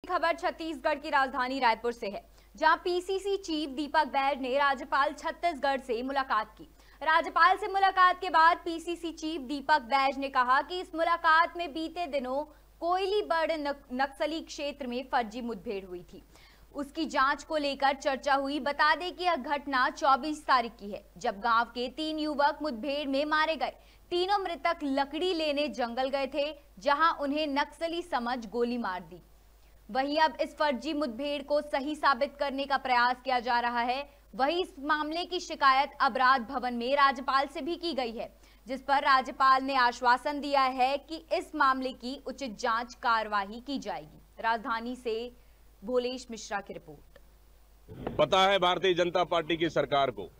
खबर छत्तीसगढ़ की राजधानी रायपुर से है, जहां पीसीसी चीफ दीपक बैज ने राज्यपाल छत्तीसगढ़ से मुलाकात की। राज्यपाल से मुलाकात के बाद पीसीसी चीफ दीपक बैज ने कहा कि इस मुलाकात में बीते दिनों कोयलीबड़ नक्सली क्षेत्र में फर्जी मुठभेड़ हुई थी, उसकी जांच को लेकर चर्चा हुई। बता दें कि यह घटना 24 तारीख की है, जब गांव के 3 युवक मुठभेड़ में मारे गए। तीनों मृतक लकड़ी लेने जंगल गए थे, जहां उन्हें नक्सली समझ गोली मार दी। वहीं अब इस फर्जी मुठभेड़ को सही साबित करने का प्रयास किया जा रहा है। वहीं इस मामले की शिकायत अपराध भवन में राज्यपाल से भी की गई है, जिस पर राज्यपाल ने आश्वासन दिया है कि इस मामले की उचित जांच कार्यवाही की जाएगी। राजधानी से भोलेश मिश्रा की रिपोर्ट। पता है भारतीय जनता पार्टी की सरकार को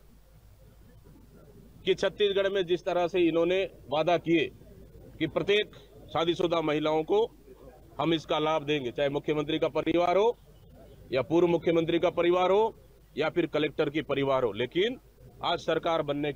कि छत्तीसगढ़ में जिस तरह से इन्होंने वादा किए कि प्रत्येक शादीशुदा महिलाओं को हम इसका लाभ देंगे, चाहे मुख्यमंत्री का परिवार हो या पूर्व मुख्यमंत्री का परिवार हो या फिर कलेक्टर की परिवार हो। लेकिन आज सरकार बनने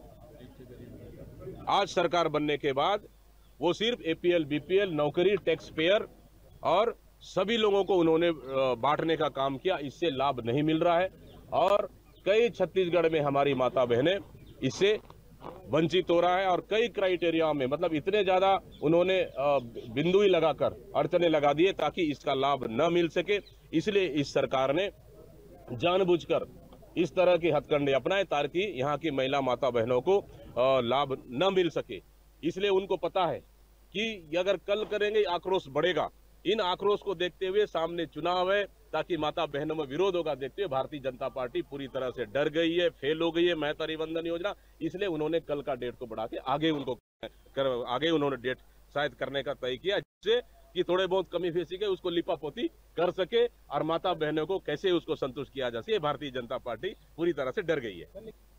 के बाद वो सिर्फ एपीएल, बीपीएल, नौकरी, टैक्स पेयर और सभी लोगों को उन्होंने बांटने का काम किया। इससे लाभ नहीं मिल रहा है और कई छत्तीसगढ़ में हमारी माता बहनें इससे वंचित हो रहा है। और कई क्राइटेरिया में मतलब इतने ज्यादा उन्होंने बिंदु ही लगाकर अड़चने लगा दिए ताकि इसका लाभ न मिल सके। इसलिए इस सरकार ने जानबूझकर इस तरह की हथकंडे अपनाए ताकि यहाँ की महिला माता बहनों को लाभ न मिल सके। इसलिए उनको पता है कि अगर कल करेंगे आक्रोश बढ़ेगा। इन आक्रोश को देखते हुए सामने चुनाव है, ताकि माता बहनों में विरोध होगा देखते हुए भारतीय जनता पार्टी पूरी तरह से डर गई है, फेल हो गई है महता रिबंधन योजना। इसलिए उन्होंने कल का डेट को बढ़ा के आगे उन्होंने डेट शायद करने का तय किया, जिससे कि थोड़े बहुत कमी फेसी के उसको लिपापोती कर सके और माता बहनों को कैसे उसको संतुष्ट किया जा सके। भारतीय जनता पार्टी पूरी तरह से डर गई है।